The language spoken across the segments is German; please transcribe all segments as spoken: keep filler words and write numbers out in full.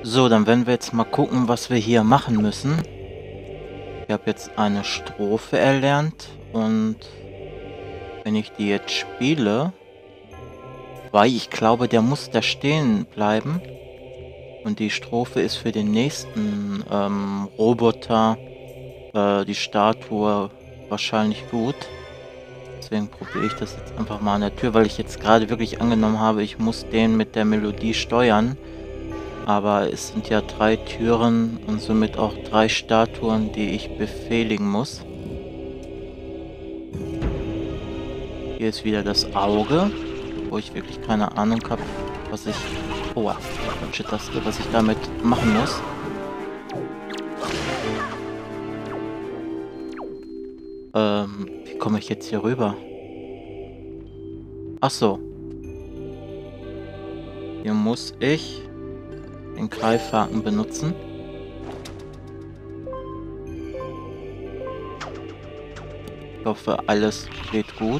So, dann werden wir jetzt mal gucken, was wir hier machen müssen. Ich habe jetzt eine Strophe erlernt und wenn ich die jetzt spiele, weil ich glaube, der muss da stehen bleiben und die Strophe ist für den nächsten ähm, Roboter, äh, die Statue, wahrscheinlich gut. Deswegen probiere ich das jetzt einfach mal an der Tür, weil ich jetzt gerade wirklich angenommen habe, ich muss den mit der Melodie steuern. Aber es sind ja drei Türen und somit auch drei Statuen, die ich befehligen muss. Hier ist wieder das Auge, wo ich wirklich keine Ahnung habe, was ich... Oh, falsche Taste, was ich damit machen muss. Ähm, wie komme ich jetzt hier rüber? Ach so. Hier muss ich den Greifhaken benutzen. Ich hoffe, alles geht gut.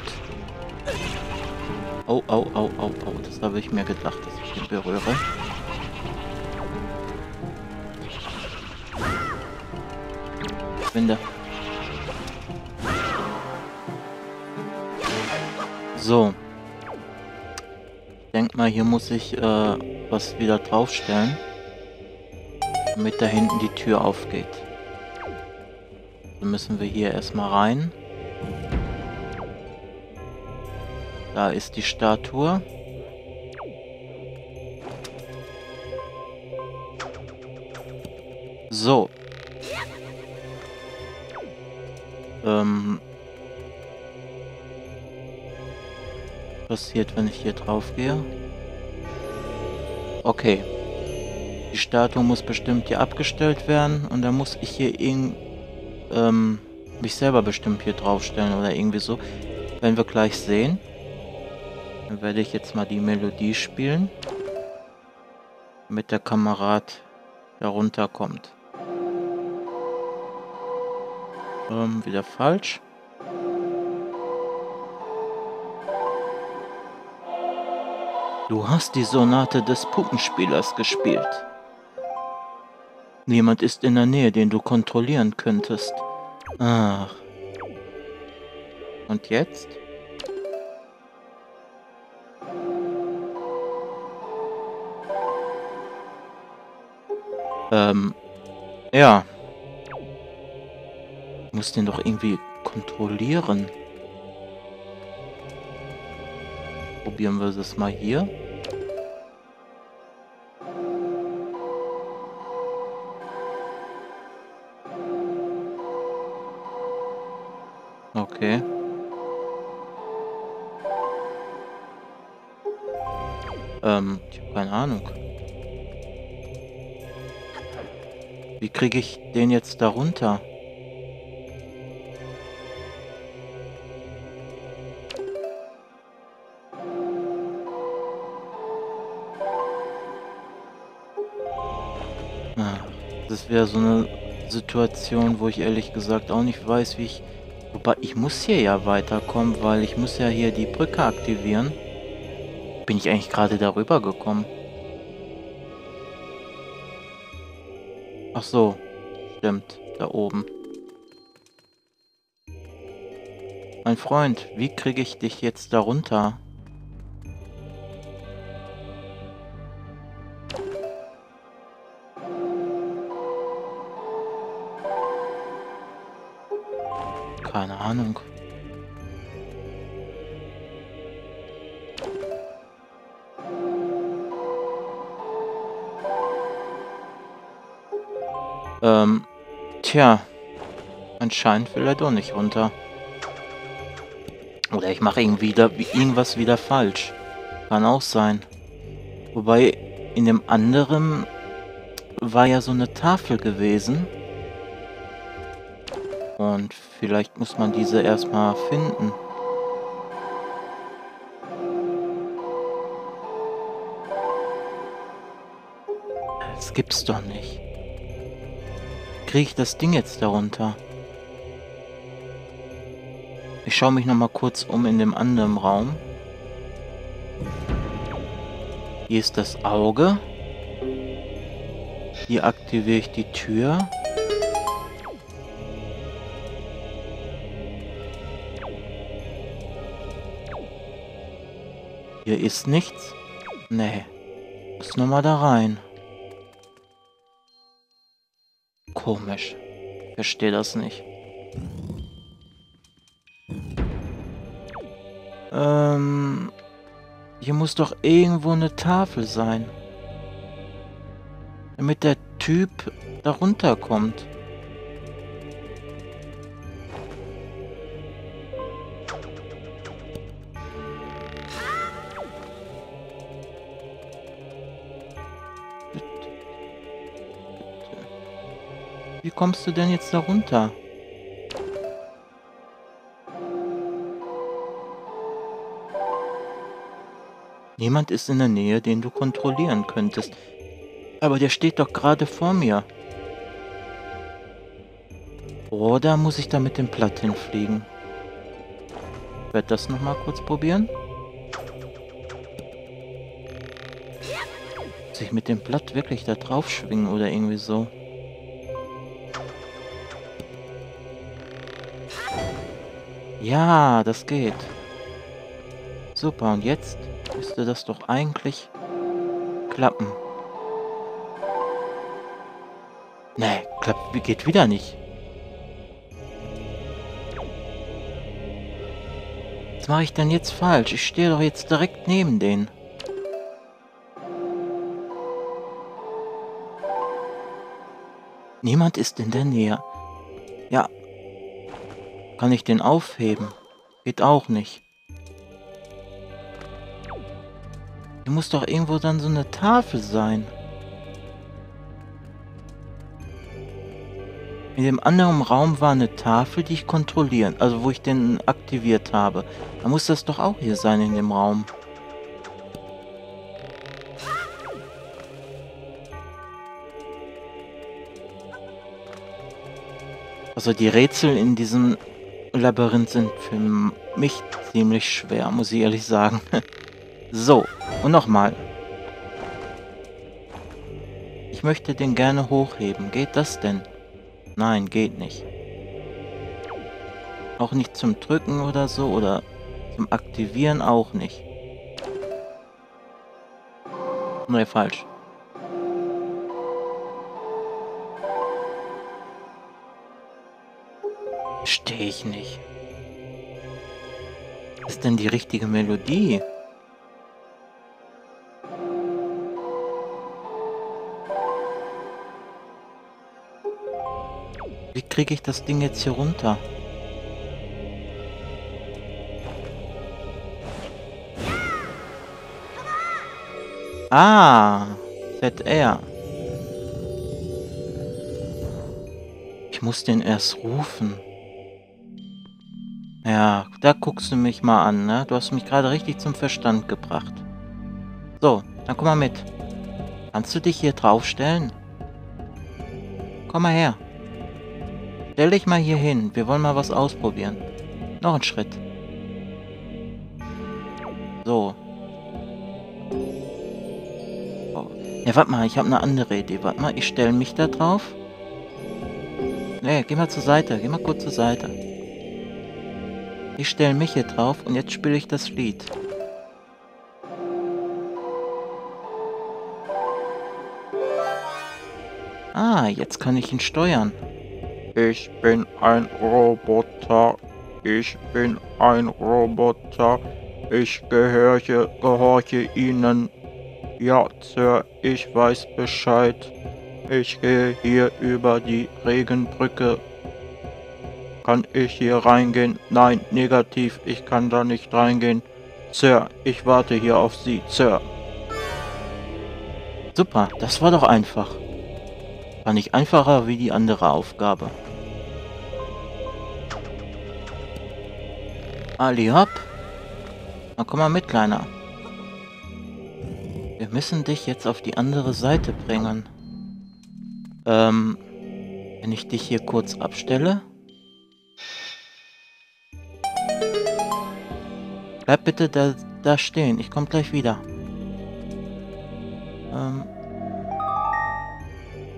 Oh, oh, oh, oh, oh. Das habe ich mir gedacht, dass ich ihn berühre. Winde. So. Ich denke mal, hier muss ich äh, was wieder draufstellen, damit da hinten die Tür aufgeht. Dann müssen wir hier erstmal rein. Da ist die Statue. So. Ähm. Was passiert, wenn ich hier drauf gehe? Okay. Die Statue muss bestimmt hier abgestellt werden und dann muss ich hier irgend, ähm, mich selber bestimmt hier draufstellen oder irgendwie so. Wenn wir gleich sehen. Dann werde ich jetzt mal die Melodie spielen, damit der Kamerad darunter kommt. Ähm, wieder falsch. Du hast die Sonate des Puppenspielers gespielt. Niemand ist in der Nähe, den du kontrollieren könntest. Ach. Und jetzt? Ähm, ja. Ich muss den doch irgendwie kontrollieren. Probieren wir das mal hier. Okay. Ähm, ich habe keine Ahnung. Wie kriege ich den jetzt da runter? Ah, das wäre so eine Situation, wo ich ehrlich gesagt auch nicht weiß, wie ich... Wobei, ich muss hier ja weiterkommen, weil ich muss ja hier die Brücke aktivieren. Bin ich eigentlich gerade darüber gekommen? Ach so, stimmt, da oben. Mein Freund, wie kriege ich dich jetzt da runter? Keine Ahnung. Ähm, tja. Anscheinend will er doch nicht runter. Oder ich mache irgendwie da, irgendwas wieder falsch. Kann auch sein. Wobei, in dem anderen war ja so eine Tafel gewesen. Und vielleicht muss man diese erstmal finden. Das gibt's doch nicht. Kriege ich das Ding jetzt darunter? Ich schaue mich noch mal kurz um in dem anderen Raum. Hier ist das Auge. Hier aktiviere ich die Tür. Hier ist nichts. Nee. Muss nochmal da rein. Komisch. Verstehe das nicht. Ähm... Hier muss doch irgendwo eine Tafel sein. Damit der Typ da runterkommt. Wie kommst du denn jetzt da runter? Niemand ist in der Nähe, den du kontrollieren könntest. Aber der steht doch gerade vor mir. Oder muss ich da mit dem Blatt hinfliegen? Ich werde das nochmal kurz probieren. Muss ich mit dem Blatt wirklich da drauf schwingen oder irgendwie so? Ja, das geht. Super, und jetzt müsste das doch eigentlich klappen. Nee, klappt, geht wieder nicht. Was mache ich denn jetzt falsch? Ich stehe doch jetzt direkt neben denen. Niemand ist in der Nähe. Ja. Kann ich den aufheben? Geht auch nicht. Hier muss doch irgendwo dann so eine Tafel sein. In dem anderen Raum war eine Tafel, die ich kontrollieren, also wo ich den aktiviert habe. Da muss das doch auch hier sein in dem Raum. Also die Rätsel in diesem Labyrinth sind für mich ziemlich schwer, muss ich ehrlich sagen. So, und nochmal. Ich möchte den gerne hochheben. Geht das denn? Nein, geht nicht. Auch nicht zum Drücken oder so oder zum Aktivieren auch nicht. Nee, falsch. Verstehe ich nicht. Was ist denn die richtige Melodie? Wie kriege ich das Ding jetzt hier runter? Ah, Z R. Ich muss den erst rufen. Ja, da guckst du mich mal an, ne? Du hast mich gerade richtig zum Verstand gebracht. So, dann komm mal mit. Kannst du dich hier draufstellen? Komm mal her. Stell dich mal hier hin. Wir wollen mal was ausprobieren. Noch einen Schritt. So. Oh. Ja, warte mal, ich habe eine andere Idee. Warte mal, ich stelle mich da drauf. Nee, geh mal zur Seite. Geh mal kurz zur Seite. Ich stelle mich hier drauf und jetzt spiele ich das Lied. Ah, jetzt kann ich ihn steuern. Ich bin ein Roboter. Ich bin ein Roboter. Ich gehorche, gehorche Ihnen. Ja, Sir, ich weiß Bescheid. Ich gehe hier über die Regenbrücke. Kann ich hier reingehen? Nein, negativ, ich kann da nicht reingehen. Sir, ich warte hier auf Sie, Sir. Super, das war doch einfach. War nicht einfacher wie die andere Aufgabe. Ali hopp. Na komm mal mit, Kleiner. Wir müssen dich jetzt auf die andere Seite bringen. Ähm, wenn ich dich hier kurz abstelle. Bleib bitte da, da stehen, ich komme gleich wieder. Ähm.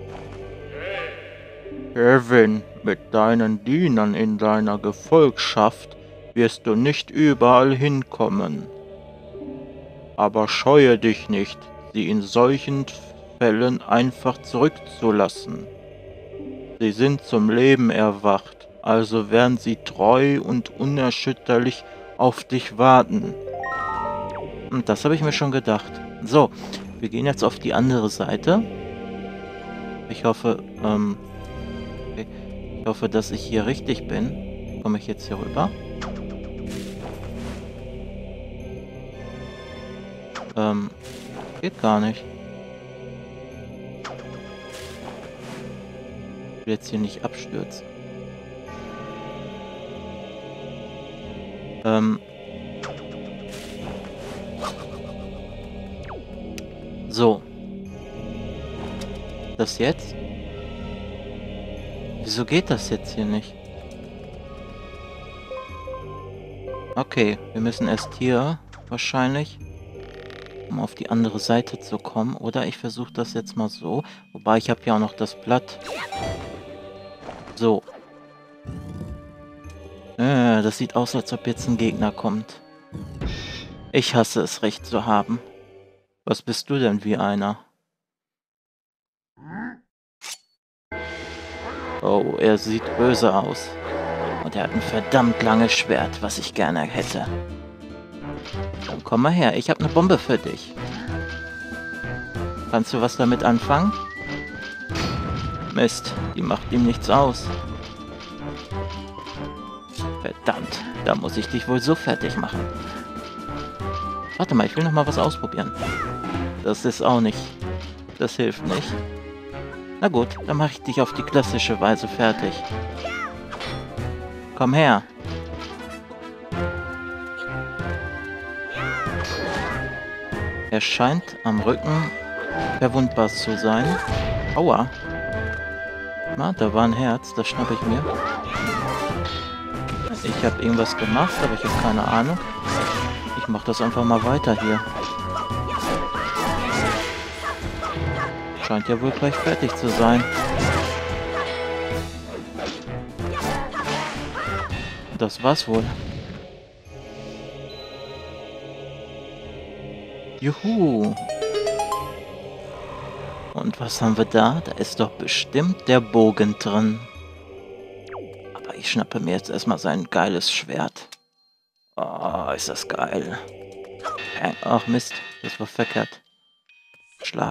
Kevin, mit deinen Dienern in deiner Gefolgschaft wirst du nicht überall hinkommen. Aber scheue dich nicht, sie in solchen Fällen einfach zurückzulassen. Sie sind zum Leben erwacht, also werden sie treu und unerschütterlich auf dich warten. Und das habe ich mir schon gedacht. So, wir gehen jetzt auf die andere Seite. Ich hoffe, ähm, okay. Ich hoffe, dass ich hier richtig bin. Komme ich jetzt hier rüber? Ähm, geht gar nicht. Ich will jetzt hier nicht abstürzen. Ähm. So. Das jetzt? Wieso geht das jetzt hier nicht? Okay, wir müssen erst hier wahrscheinlich, um auf die andere Seite zu kommen. Oder ich versuche das jetzt mal so. Wobei, ich habe ja auch noch das Blatt. So. Äh, das sieht aus, als ob jetzt ein Gegner kommt. Ich hasse es, Recht zu haben. Was bist du denn wie einer? Oh, er sieht böse aus. Und er hat ein verdammt langes Schwert, was ich gerne hätte. Dann komm mal her, ich habe eine Bombe für dich. Kannst du was damit anfangen? Mist, die macht ihm nichts aus. Verdammt, da muss ich dich wohl so fertig machen. Warte mal, ich will noch mal was ausprobieren. Das ist auch nicht. Das hilft nicht. Na gut, dann mache ich dich auf die klassische Weise fertig. Komm her. Er scheint am Rücken verwundbar zu sein. Aua. Na, da war ein Herz, das schnappe ich mir. Ich habe irgendwas gemacht, aber ich habe keine Ahnung. Ich mache das einfach mal weiter hier. Scheint ja wohl gleich fertig zu sein. Das war's wohl. Juhu. Und was haben wir da? Da ist doch bestimmt der Bogen drin. Aber ich schnappe mir jetzt erstmal sein geiles Schwert. Oh, ist das geil. Ach Mist, das war verkehrt. Schlag.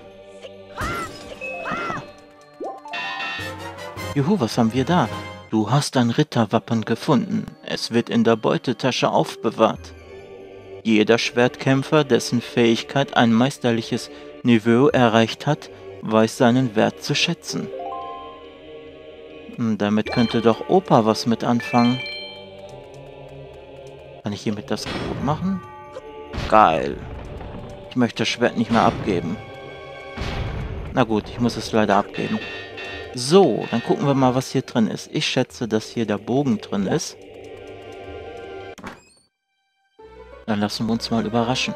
Juhu, was haben wir da? Du hast ein Ritterwappen gefunden. Es wird in der Beutetasche aufbewahrt. Jeder Schwertkämpfer, dessen Fähigkeit ein meisterliches Niveau erreicht hat, weiß seinen Wert zu schätzen. Hm, damit könnte doch Opa was mit anfangen. Kann ich hiermit das kaputt machen? Geil. Ich möchte das Schwert nicht mehr abgeben. Na gut, ich muss es leider abgeben. So, dann gucken wir mal, was hier drin ist. Ich schätze, dass hier der Bogen drin ist. Dann lassen wir uns mal überraschen.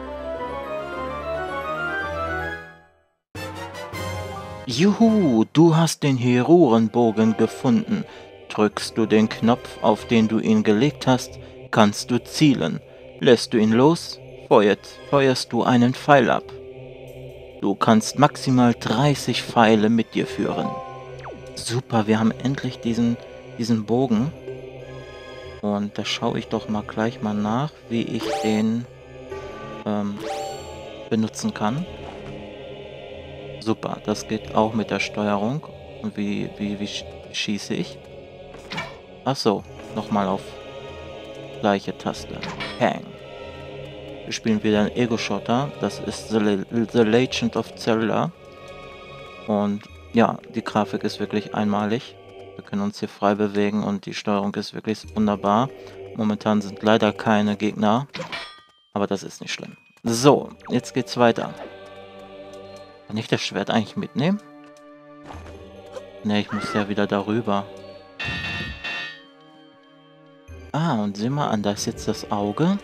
Juhu, du hast den Herorenbogen gefunden. Drückst du den Knopf, auf den du ihn gelegt hast, kannst du zielen. Lässt du ihn los, feuert, feuerst du einen Pfeil ab. Du kannst maximal dreißig Pfeile mit dir führen. Super, wir haben endlich diesen, diesen Bogen. Und da schaue ich doch mal gleich mal nach, wie ich den ähm, benutzen kann. Super, das geht auch mit der Steuerung. Und wie, wie, wie schieße ich? Achso, nochmal auf gleiche Taste. Pang. Wir spielen wieder einen Ego-Shooter. Das ist The, Le The Legend of Zelda. Und ja, die Grafik ist wirklich einmalig. Wir können uns hier frei bewegen und die Steuerung ist wirklich wunderbar. Momentan sind leider keine Gegner. Aber das ist nicht schlimm. So, jetzt geht's weiter. Kann ich das Schwert eigentlich mitnehmen? Ne, ich muss ja wieder darüber. Ah, und sieh mal an, da ist jetzt das Auge.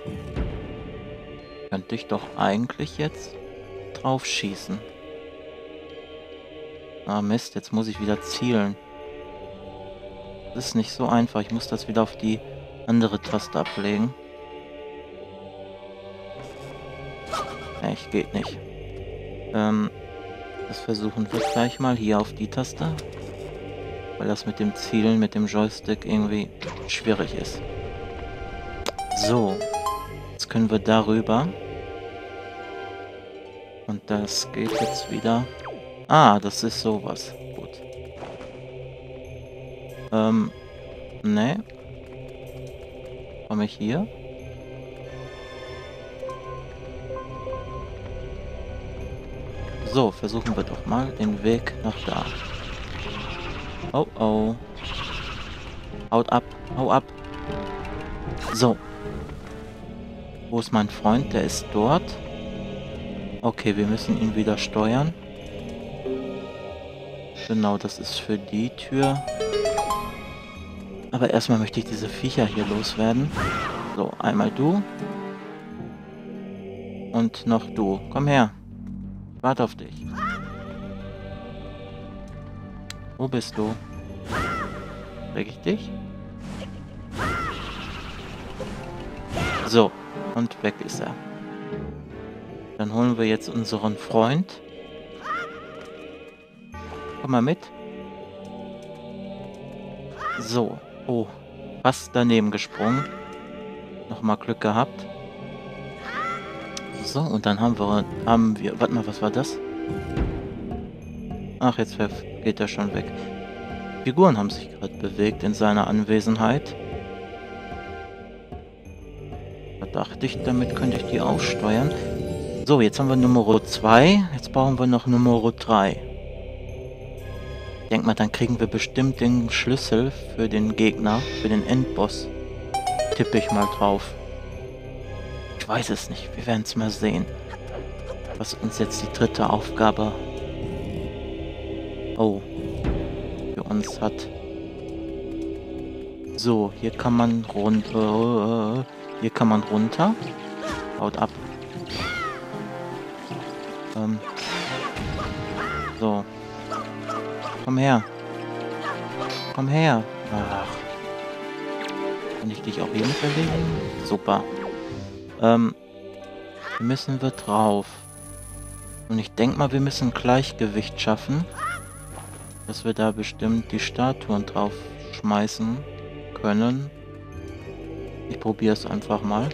Könnte ich doch eigentlich jetzt drauf schießen. Ah Mist, jetzt muss ich wieder zielen. Das ist nicht so einfach. Ich muss das wieder auf die andere Taste ablegen. Echt, geht nicht. Ähm, das versuchen wir gleich mal hier auf die Taste. Weil das mit dem Zielen, mit dem Joystick irgendwie schwierig ist. So. Jetzt können wir darüber. Und das geht jetzt wieder. Ah, das ist sowas. Gut. Ähm, ne. Komme ich hier? So, versuchen wir doch mal den Weg nach da. Oh, oh. Haut ab, hau ab. So. Wo ist mein Freund? Der ist dort. Okay, wir müssen ihn wieder steuern. Genau, das ist für die Tür. Aber erstmal möchte ich diese Viecher hier loswerden. So, einmal du. Und noch du. Komm her. Ich warte auf dich. Wo bist du? Krieg ich dich? So, und weg ist er. Dann holen wir jetzt unseren Freund. Komm mal mit. So. Oh, fast daneben gesprungen. Nochmal Glück gehabt. So, und dann haben wir... Haben wir... Warte mal, was war das? Ach, jetzt geht er schon weg. Figuren haben sich gerade bewegt in seiner Anwesenheit. Da dachte ich, damit könnte ich die auch steuern. So, jetzt haben wir Nummer zwei. Jetzt brauchen wir noch Nummer drei. Ich denke mal, dann kriegen wir bestimmt den Schlüssel für den Gegner, für den Endboss. Tippe ich mal drauf. Ich weiß es nicht. Wir werden es mal sehen. Was uns jetzt die dritte Aufgabe... Oh. Für uns hat. So, hier kann man runter. Hier kann man runter. Haut ab. Ähm. So. Komm her. Komm her. Ach. Kann ich dich auch hier nicht erledigen? Super. Ähm. Hier müssen wir drauf. Und ich denke mal, wir müssen Gleichgewicht schaffen. Dass wir da bestimmt die Statuen drauf schmeißen können. Ich probiere es einfach mal.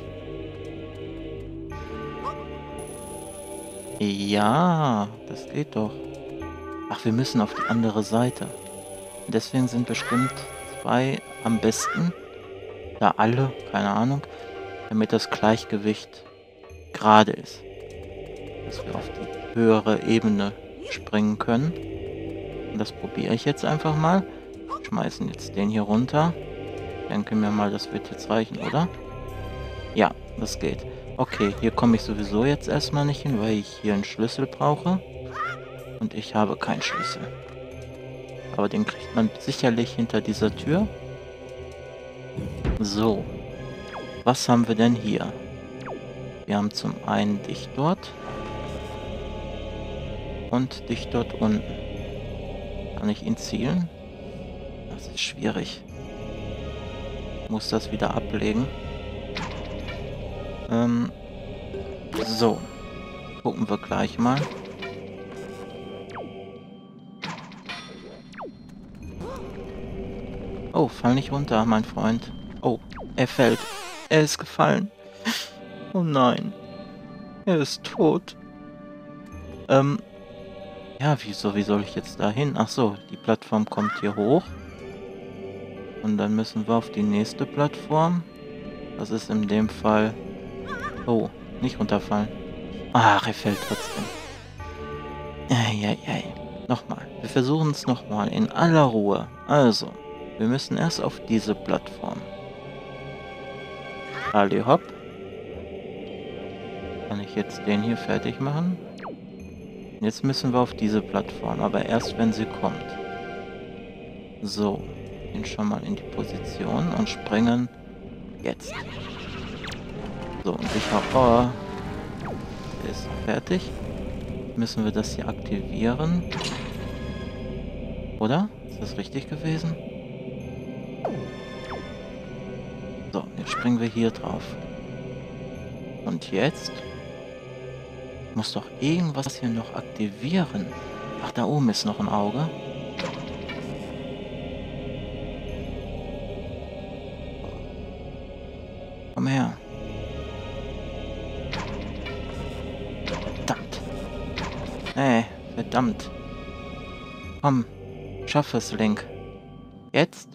Ja, das geht doch. Ach, wir müssen auf die andere Seite. Deswegen sind bestimmt zwei am besten. Da alle, keine Ahnung. Damit das Gleichgewicht gerade ist. Dass wir auf die höhere Ebene springen können. Und das probiere ich jetzt einfach mal. Schmeißen jetzt den hier runter. Ich denke mir mal, das wird jetzt reichen, oder? Ja, das geht. Okay, hier komme ich sowieso jetzt erstmal nicht hin, weil ich hier einen Schlüssel brauche. Und ich habe keinen Schlüssel. Aber den kriegt man sicherlich hinter dieser Tür. So. Was haben wir denn hier? Wir haben zum einen dich dort. Und dich dort unten. Kann ich ihn zielen? Das ist schwierig. Ich muss das wieder ablegen. Ähm, so. Gucken wir gleich mal. Oh, fall nicht runter, mein Freund. Oh, er fällt. Er ist gefallen. Oh nein. Er ist tot. Ähm, ja, wieso, wie soll ich jetzt da hin? Ach so, die Plattform kommt hier hoch. Und dann müssen wir auf die nächste Plattform. Das ist in dem Fall... Oh, nicht runterfallen. Ach, er fällt trotzdem. Eieiei. Nochmal. Wir versuchen es nochmal in aller Ruhe. Also, wir müssen erst auf diese Plattform. Ali hopp. Kann ich jetzt den hier fertig machen? Jetzt müssen wir auf diese Plattform, aber erst wenn sie kommt. So, gehen schon mal in die Position und springen jetzt. So, und ich habe... Oh, ist fertig. Müssen wir das hier aktivieren. Oder? Ist das richtig gewesen? So, jetzt springen wir hier drauf. Und jetzt muss doch irgendwas hier noch aktivieren. Ach, da oben ist noch ein Auge. Komm her. Verdammt. Ey, verdammt. Komm, schaff es, Link. Jetzt?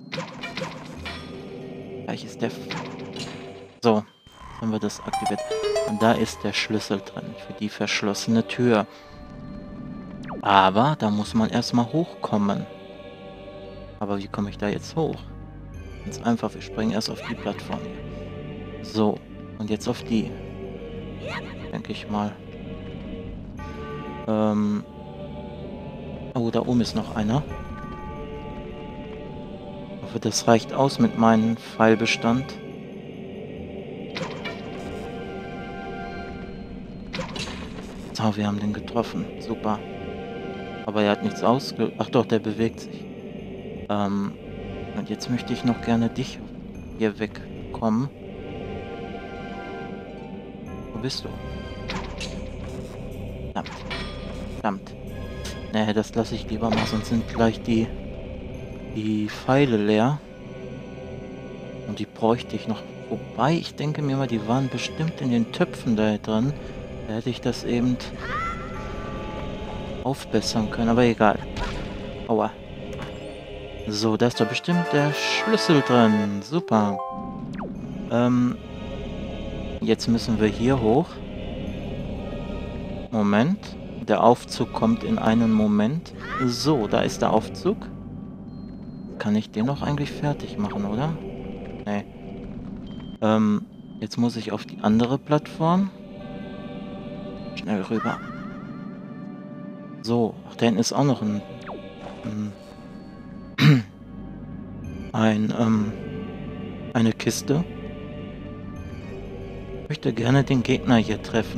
Gleich ist der... F so, haben wir das aktiviert. Und da ist der Schlüssel drin für die verschlossene Tür. Aber da muss man erstmal hochkommen. Aber wie komme ich da jetzt hoch? Ganz einfach, wir springen erst auf die Plattform hier. So, und jetzt auf die. Denke ich mal. Ähm... Oh, da oben ist noch einer. Ich hoffe, das reicht aus mit meinem Pfeilbestand. So, wir haben den getroffen. Super. Aber er hat nichts ausge... Ach doch, der bewegt sich. Ähm, und jetzt möchte ich noch gerne dich hier wegkommen. Wo bist du? Verdammt. Verdammt. Nee, das lasse ich lieber mal, sonst sind gleich die, die Pfeile leer. Und die bräuchte ich noch. Wobei, ich denke mir mal, die waren bestimmt in den Töpfen da drin. Da hätte ich das eben aufbessern können, aber egal. Aua. So, da ist doch bestimmt der Schlüssel drin. Super. Ähm, jetzt müssen wir hier hoch. Moment. Der Aufzug kommt in einen Moment. So, da ist der Aufzug. Kann ich den noch eigentlich fertig machen, oder? Nee. Ähm, jetzt muss ich auf die andere Plattform. Schnell rüber. So, ach, da hinten ist auch noch ein... ein, ein ähm, eine Kiste. Ich möchte gerne den Gegner hier treffen.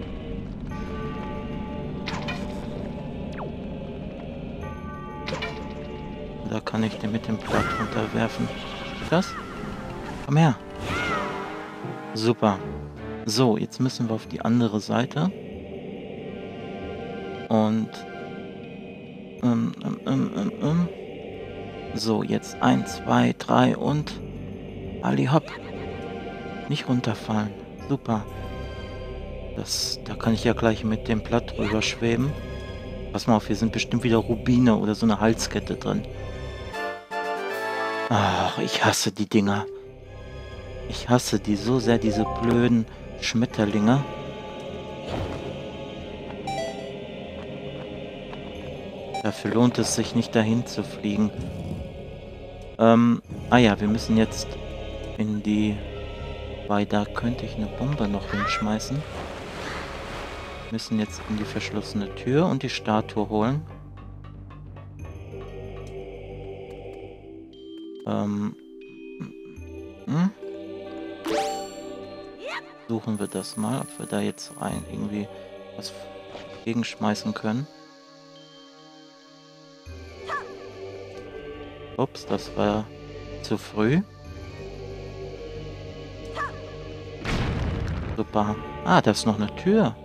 Da kann ich den mit dem Blatt runterwerfen. Das? Komm her. Super. So, jetzt müssen wir auf die andere Seite. Und... Ähm, ähm, ähm, ähm, ähm. So, jetzt eins, zwei, drei und... Ali hopp. Nicht runterfallen. Super. Das, da kann ich ja gleich mit dem Blatt drüber schweben. Pass mal auf, hier sind bestimmt wieder Rubine oder so eine Halskette drin. Ach, ich hasse die Dinger. Ich hasse die so sehr, diese blöden Schmetterlinge. Dafür lohnt es sich nicht, dahin zu fliegen. Ähm, ah ja, wir müssen jetzt in die... Weil da könnte ich eine Bombe noch hinschmeißen. Wir müssen jetzt in die verschlossene Tür und die Statue holen. Ähm... Hm? Suchen wir das mal, ob wir da jetzt rein irgendwie was gegenschmeißen können. Ups, das war zu früh. Super. Ah, da ist noch eine Tür.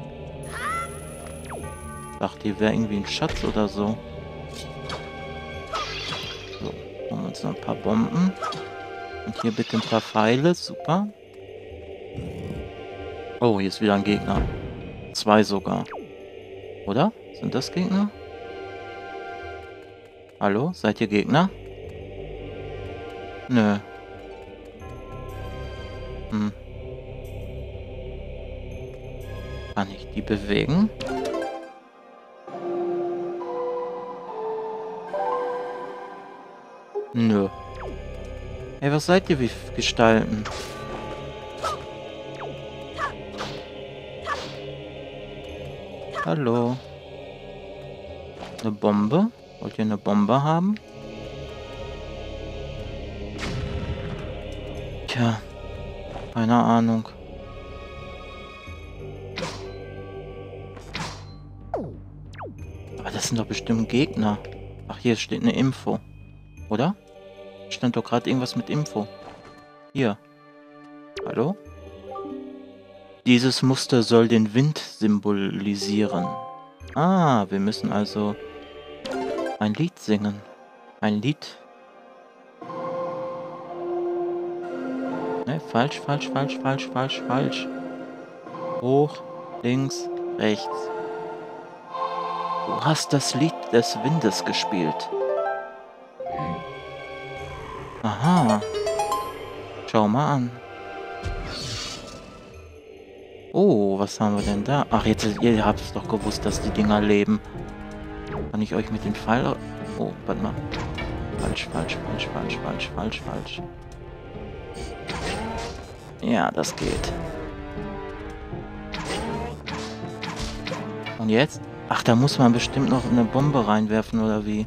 Ich dachte, die wäre irgendwie ein Schatz oder so. So, holen wir uns noch ein paar Bomben. Und hier bitte ein paar Pfeile. Super. Oh, hier ist wieder ein Gegner. Zwei sogar. Oder? Sind das Gegner? Hallo? Seid ihr Gegner? Nö. Hm. Kann ich die bewegen? Nö. Hey, was seid ihr wie Gestalten? Hallo. Eine Bombe? Wollt ihr eine Bombe haben? Tja. Keine Ahnung. Aber das sind doch bestimmt Gegner. Ach, hier steht eine Info. Oder? Stand doch gerade irgendwas mit Info. Hier. Hallo? Dieses Muster soll den Wind symbolisieren. Ah, wir müssen also ein Lied singen. Ein Lied. Ne, falsch, falsch, falsch, falsch, falsch, falsch. Hoch, links, rechts. Du hast das Lied des Windes gespielt. Aha. Schau mal an. Oh, was haben wir denn da? Ach, jetzt, ihr habt es doch gewusst, dass die Dinger leben. Kann ich euch mit den Pfeil... Oh, warte mal. Falsch, falsch, falsch, falsch, falsch, falsch, falsch. Ja, das geht. Und jetzt? Ach, da muss man bestimmt noch eine Bombe reinwerfen, oder wie?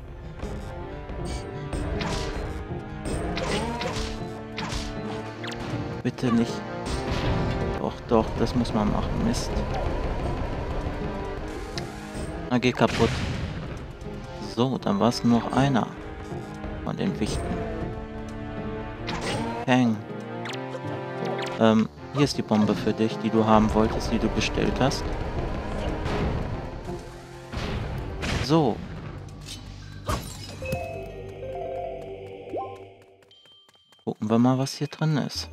Bitte nicht. Doch, doch, das muss man machen. Mist. Na, geh kaputt. So, dann war es nur noch einer von den Wichten. Peng. Ähm, hier ist die Bombe für dich, die du haben wolltest, die du bestellt hast. So. Gucken wir mal, was hier drin ist.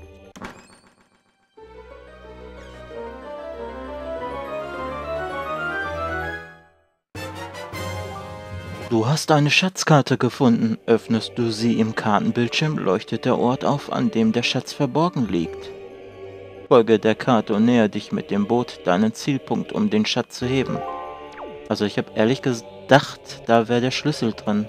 Du hast eine Schatzkarte gefunden. Öffnest du sie im Kartenbildschirm, leuchtet der Ort auf, an dem der Schatz verborgen liegt. Folge der Karte und näher dich mit dem Boot deinen Zielpunkt, um den Schatz zu heben. Also ich habe ehrlich gedacht, da wäre der Schlüssel drin.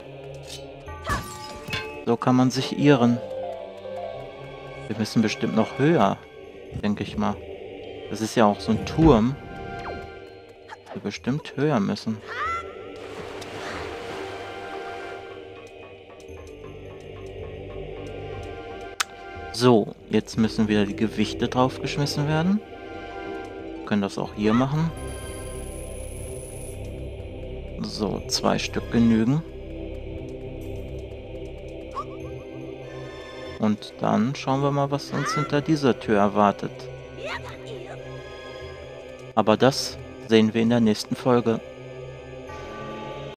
So kann man sich irren. Wir müssen bestimmt noch höher, denke ich mal. Das ist ja auch so ein Turm. Wir bestimmt höher müssen. So, jetzt müssen wieder die Gewichte draufgeschmissen werden. Wir können das auch hier machen. So, zwei Stück genügen. Und dann schauen wir mal, was uns hinter dieser Tür erwartet. Aber das sehen wir in der nächsten Folge.